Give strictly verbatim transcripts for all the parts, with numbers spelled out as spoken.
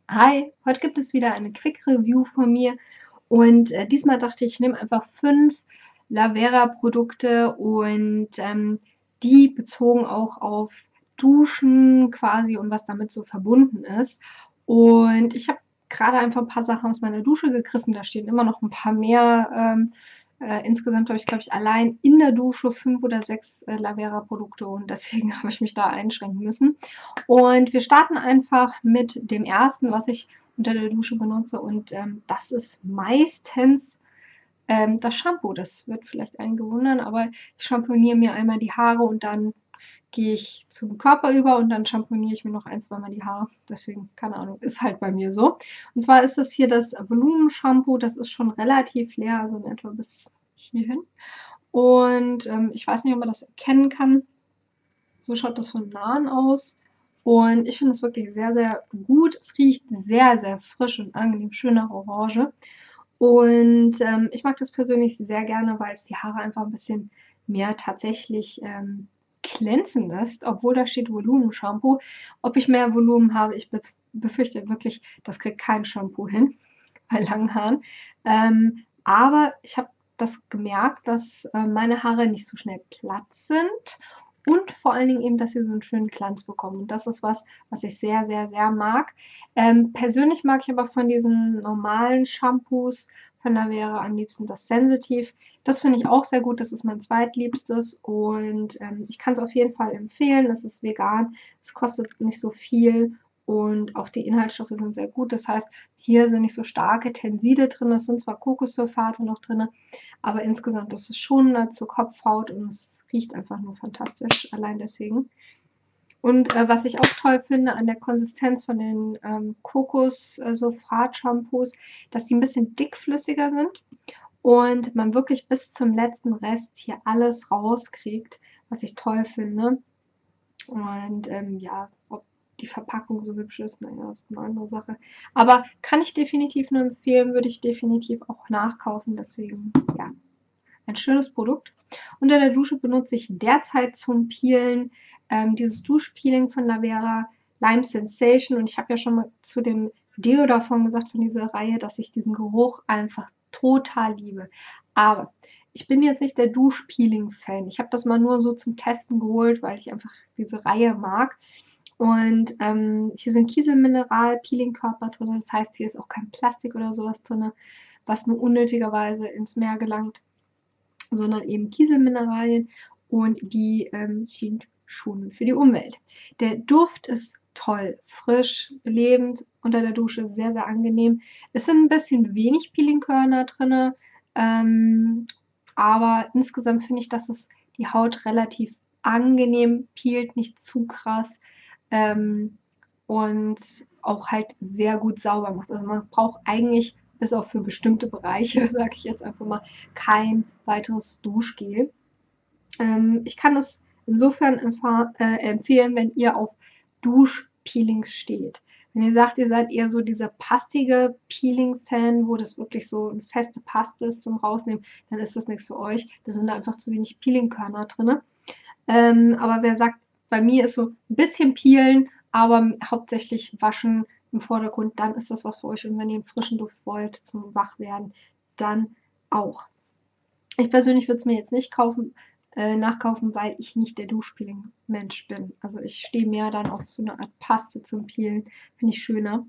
Hi, heute gibt es wieder eine Quick Review von mir und äh, diesmal dachte ich, ich nehme einfach fünf Lavera Produkte und ähm, die bezogen auch auf Duschen quasi und was damit so verbunden ist. Und ich habe gerade einfach ein paar Sachen aus meiner Dusche gegriffen, da stehen immer noch ein paar mehr. Ähm, äh, insgesamt habe ich, glaube ich, allein in der Dusche fünf oder sechs äh, Lavera Produkte und deswegen habe ich mich da einschränken müssen. Und wir starten einfach mit dem ersten, was ich unter der Dusche benutze. Und ähm, das ist meistens ähm, das Shampoo. Das wird vielleicht einige wundern, aber ich shampooniere mir einmal die Haare und dann gehe ich zum Körper über und dann shampooniere ich mir noch ein, zweimal die Haare. Deswegen, keine Ahnung, ist halt bei mir so. Und zwar ist das hier das Volumen-Shampoo. Das ist schon relativ leer, also in etwa bis hierhin. Und ähm, ich weiß nicht, ob man das erkennen kann. So schaut das von Nahen aus. Und ich finde es wirklich sehr, sehr gut. Es riecht sehr, sehr frisch und angenehm, schön nach Orange. Und ähm, ich mag das persönlich sehr gerne, weil es die Haare einfach ein bisschen mehr tatsächlich ähm, glänzen lässt, obwohl da steht Volumen-Shampoo. Ob ich mehr Volumen habe, ich be befürchte wirklich, das kriegt kein Shampoo hin bei langen Haaren. Ähm, aber ich habe das gemerkt, dass äh, meine Haare nicht so schnell platt sind und vor allen Dingen eben, dass sie so einen schönen Glanz bekommen. Und das ist was, was ich sehr, sehr, sehr mag. Ähm, persönlich mag ich aber von diesen normalen Shampoos von Lavera am liebsten das Sensitive. Das finde ich auch sehr gut. Das ist mein zweitliebstes und ähm, ich kann es auf jeden Fall empfehlen. Es ist vegan, es kostet nicht so viel und auch die Inhaltsstoffe sind sehr gut. Das heißt, hier sind nicht so starke Tenside drin. Es sind zwar Kokossulfate noch drin, aber insgesamt ist es schon äh, zur Kopfhaut und es riecht einfach nur fantastisch, allein deswegen. Und äh, was ich auch toll finde an der Konsistenz von den ähm, Kokos-Sulfat-Shampoos, dass die ein bisschen dickflüssiger sind und man wirklich bis zum letzten Rest hier alles rauskriegt, was ich toll finde. Und ähm, ja, ob die Verpackung so hübsch ist, naja, ist eine andere Sache. Aber kann ich definitiv nur empfehlen, würde ich definitiv auch nachkaufen. Deswegen, ja, ein schönes Produkt. Unter der Dusche benutze ich derzeit zum Peelen ähm, dieses Duschpeeling von Lavera Lime Sensation. Und ich habe ja schon mal zu dem Deo davon gesagt, von dieser Reihe, dass ich diesen Geruch einfach total liebe. Aber ich bin jetzt nicht der Duschpeeling-Fan. Ich habe das mal nur so zum Testen geholt, weil ich einfach diese Reihe mag. Und ähm, hier sind Kieselmineral-Peeling-Körper drin. Das heißt, hier ist auch kein Plastik oder sowas drin, was nur unnötigerweise ins Meer gelangt, sondern eben Kieselmineralien und die ähm, sind schonend für die Umwelt. Der Duft ist toll, frisch, belebend, unter der Dusche sehr, sehr angenehm. Es sind ein bisschen wenig Peelingkörner drin, ähm, aber insgesamt finde ich, dass es die Haut relativ angenehm peelt, nicht zu krass ähm, und auch halt sehr gut sauber macht. Also man braucht eigentlich bis auf für bestimmte Bereiche, sage ich jetzt einfach mal, kein weiteres Duschgel. Ähm, ich kann es insofern äh, empfehlen, wenn ihr auf Duschpeelings steht. Wenn ihr sagt, ihr seid eher so dieser pastige Peeling-Fan, wo das wirklich so eine feste Paste ist zum Rausnehmen, dann ist das nichts für euch. Da sind einfach zu wenig Peelingkörner drin. Ähm, aber wer sagt, bei mir ist so ein bisschen peelen, aber hauptsächlich waschen im Vordergrund, dann ist das was für euch. Und wenn ihr einen frischen Duft wollt zum Wachwerden, dann auch. Ich persönlich würde es mir jetzt nicht kaufen, äh, nachkaufen, weil ich nicht der Duschpeeling-Mensch bin. Also ich stehe mehr dann auf so eine Art Paste zum Peelen, finde ich schöner.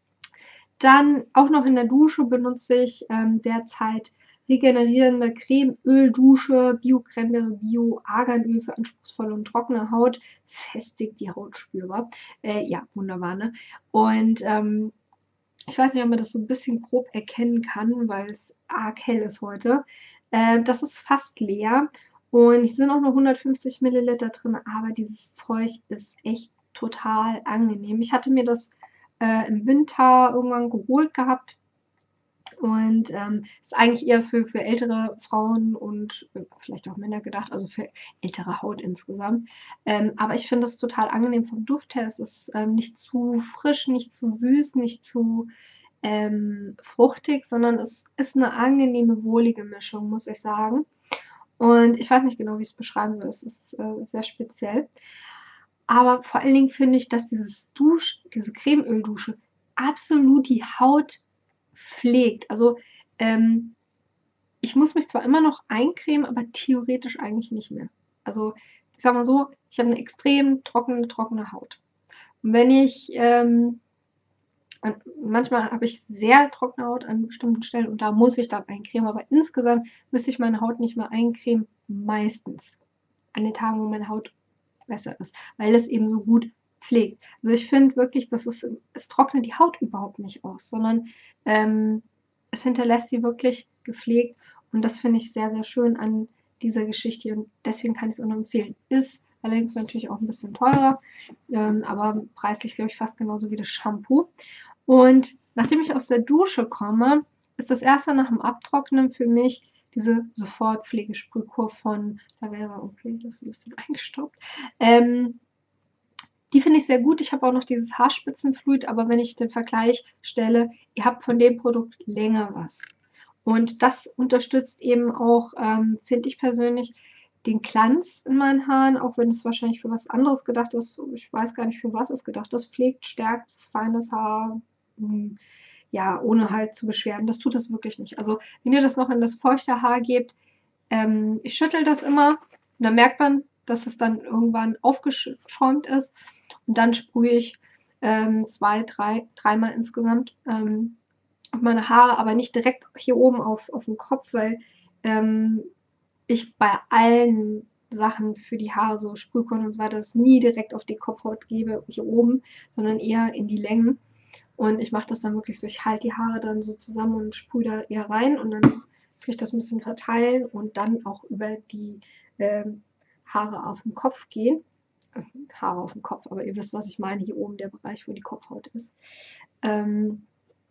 Dann auch noch in der Dusche benutze ich ähm, derzeit regenerierende Creme-Öl-Dusche, Bio-Cranberry, Bio-Arganöl für anspruchsvolle und trockene Haut, festigt die Haut spürbar. Äh, ja, wunderbar, ne? Und ähm, ich weiß nicht, ob man das so ein bisschen grob erkennen kann, weil es arg hell ist heute. Äh, das ist fast leer und es sind auch nur hundertfünfzig Milliliter drin, aber dieses Zeug ist echt total angenehm. Ich hatte mir das äh, im Winter irgendwann geholt gehabt und ähm, ist eigentlich eher für, für ältere Frauen und äh, vielleicht auch Männer gedacht, also für ältere Haut insgesamt. Ähm, aber ich finde es total angenehm vom Duft her. Es ist ähm, nicht zu frisch, nicht zu süß, nicht zu ähm, fruchtig, sondern es ist eine angenehme, wohlige Mischung, muss ich sagen. Und ich weiß nicht genau, wie ich es beschreiben soll. Es ist äh, sehr speziell. Aber vor allen Dingen finde ich, dass dieses Dusch, diese Cremeöldusche absolut die Haut pflegt. Also ähm, ich muss mich zwar immer noch eincremen, aber theoretisch eigentlich nicht mehr. Also ich sag mal so, ich habe eine extrem trockene, trockene Haut. Und wenn ich, ähm, manchmal habe ich sehr trockene Haut an bestimmten Stellen und da muss ich dann eincremen, aber insgesamt müsste ich meine Haut nicht mehr eincremen, meistens. An den Tagen, wo meine Haut besser ist, weil es eben so gut pflegt. Also ich finde wirklich, dass es, es trocknet die Haut überhaupt nicht aus, sondern ähm, es hinterlässt sie wirklich gepflegt und das finde ich sehr, sehr schön an dieser Geschichte und deswegen kann ich es auch nur empfehlen. Ist allerdings natürlich auch ein bisschen teurer, ähm, aber preislich glaube ich fast genauso wie das Shampoo. Und nachdem ich aus der Dusche komme, ist das erste nach dem Abtrocknen für mich diese Sofortpflegesprühkur von Lavera. Okay, das ist ein bisschen eingestaubt. Ähm, die finde ich sehr gut. Ich habe auch noch dieses Haarspitzenfluid, aber wenn ich den Vergleich stelle, ihr habt von dem Produkt länger was. Und das unterstützt eben auch, ähm, finde ich persönlich, den Glanz in meinen Haaren, auch wenn es wahrscheinlich für was anderes gedacht ist. Ich weiß gar nicht, für was es gedacht ist. Pflegt, stärkt, feines Haar, mh, ja, ohne halt zu beschweren. Das tut das wirklich nicht. Also, wenn ihr das noch in das feuchte Haar gebt, ähm, ich schüttel das immer und dann merkt man, dass es dann irgendwann aufgeschäumt ist und dann sprühe ich ähm, zwei, drei, dreimal insgesamt ähm, auf meine Haare, aber nicht direkt hier oben auf, auf den Kopf, weil ähm, ich bei allen Sachen für die Haare, so Sprühkorn und so weiter, das nie direkt auf die Kopfhaut gebe, hier oben, sondern eher in die Längen. Und ich mache das dann wirklich so, ich halte die Haare dann so zusammen und sprühe da eher rein und dann kann ich das ein bisschen verteilen und dann auch über die ähm, Haare auf dem Kopf gehen. Haare auf dem Kopf, aber ihr wisst, was ich meine, hier oben der Bereich, wo die Kopfhaut ist. Ähm,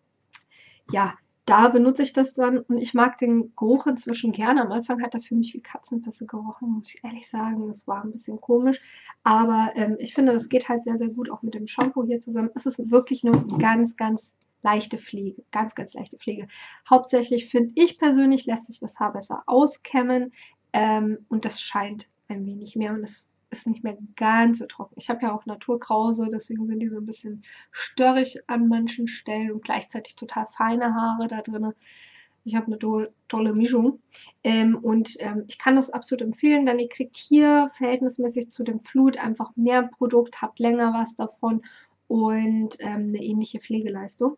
ja, da benutze ich das dann und ich mag den Geruch inzwischen gerne. Am Anfang hat er für mich wie Katzenpisse gerochen, muss ich ehrlich sagen. Das war ein bisschen komisch, aber ähm, ich finde, das geht halt sehr, sehr gut auch mit dem Shampoo hier zusammen. Es ist wirklich nur ganz, ganz leichte Pflege, ganz, ganz leichte Pflege. Hauptsächlich finde ich persönlich, lässt sich das Haar besser auskämmen ähm, und das scheint ein wenig mehr und es ist nicht mehr ganz so trocken. Ich habe ja auch Naturkrause, deswegen sind die so ein bisschen störrig an manchen Stellen und gleichzeitig total feine Haare da drin. Ich habe eine to tolle Mischung ähm, und ähm, ich kann das absolut empfehlen, denn ihr kriegt hier verhältnismäßig zu dem Flut einfach mehr Produkt, habt länger was davon und ähm, eine ähnliche Pflegeleistung.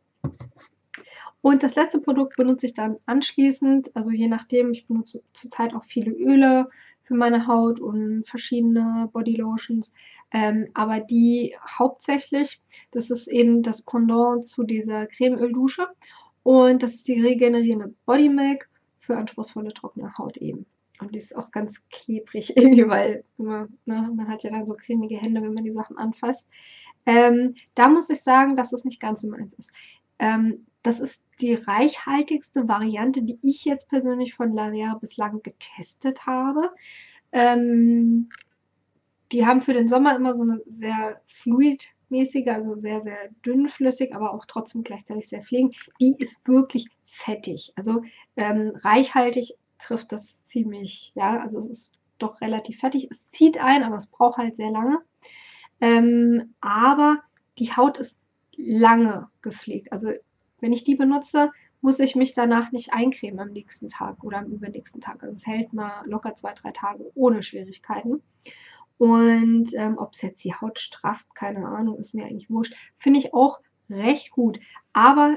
Und das letzte Produkt benutze ich dann anschließend, also je nachdem, ich benutze zurzeit auch viele Öle für meine Haut und verschiedene Bodylotions, ähm, aber die hauptsächlich, das ist eben das Pendant zu dieser Cremeöldusche und das ist die regenerierende Body Milk für anspruchsvolle, trockene Haut eben. Und die ist auch ganz klebrig irgendwie, weil immer, ne, man hat ja dann so cremige Hände, wenn man die Sachen anfasst. Ähm, da muss ich sagen, dass es nicht ganz so meins ist. Ähm, das ist die reichhaltigste Variante, die ich jetzt persönlich von Lavera bislang getestet habe. Ähm, die haben für den Sommer immer so eine sehr fluidmäßige, also sehr, sehr dünnflüssig, aber auch trotzdem gleichzeitig sehr pflegend. Die ist wirklich fettig. Also ähm, reichhaltig trifft das ziemlich, ja, also es ist doch relativ fettig. Es zieht ein, aber es braucht halt sehr lange. Ähm, aber die Haut ist lange gepflegt. Also wenn ich die benutze, muss ich mich danach nicht eincremen am nächsten Tag oder am übernächsten Tag. Also es hält mal locker zwei, drei Tage ohne Schwierigkeiten. Und ähm, ob es jetzt die Haut strafft, keine Ahnung, ist mir eigentlich wurscht. Finde ich auch recht gut. Aber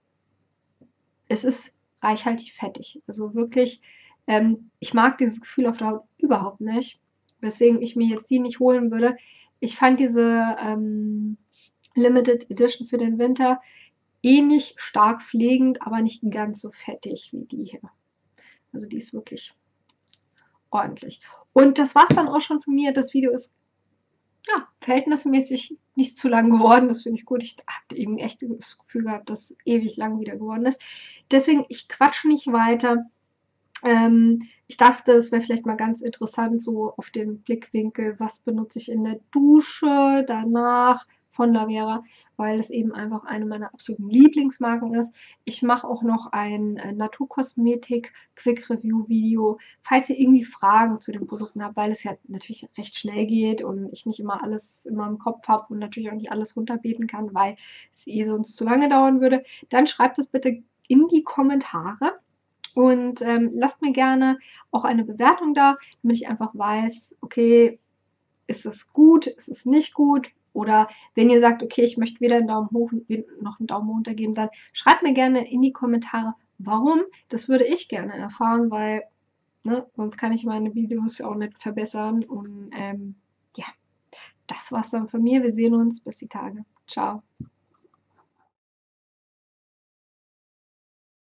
es ist reichhaltig fettig. Also wirklich, ähm, ich mag dieses Gefühl auf der Haut überhaupt nicht. Weswegen ich mir jetzt die nicht holen würde. Ich fand diese ähm, Limited Edition für den Winter ähnlich stark pflegend, aber nicht ganz so fettig wie die hier. Also die ist wirklich ordentlich. Und das war es dann auch schon von mir. Das Video ist ja, verhältnismäßig nicht zu lang geworden. Das finde ich gut. Ich habe eben echt das Gefühl gehabt, dass es ewig lang wieder geworden ist. Deswegen, ich quatsche nicht weiter. Ähm, ich dachte, es wäre vielleicht mal ganz interessant, so auf den Blickwinkel, was benutze ich in der Dusche, danach, von Lavera, weil es eben einfach eine meiner absoluten Lieblingsmarken ist. Ich mache auch noch ein äh, Naturkosmetik-Quick-Review-Video, falls ihr irgendwie Fragen zu den Produkten habt, weil es ja natürlich recht schnell geht und ich nicht immer alles immer im Kopf habe und natürlich auch nicht alles runterbeten kann, weil es eh sonst zu lange dauern würde. Dann schreibt es bitte in die Kommentare. Und ähm, lasst mir gerne auch eine Bewertung da, damit ich einfach weiß, okay, ist es gut, ist es nicht gut? Oder wenn ihr sagt, okay, ich möchte weder einen Daumen hoch noch einen Daumen runter geben, dann schreibt mir gerne in die Kommentare, warum. Das würde ich gerne erfahren, weil ne, sonst kann ich meine Videos ja auch nicht verbessern. Und ähm, ja, das war's dann von mir. Wir sehen uns. Bis die Tage. Ciao.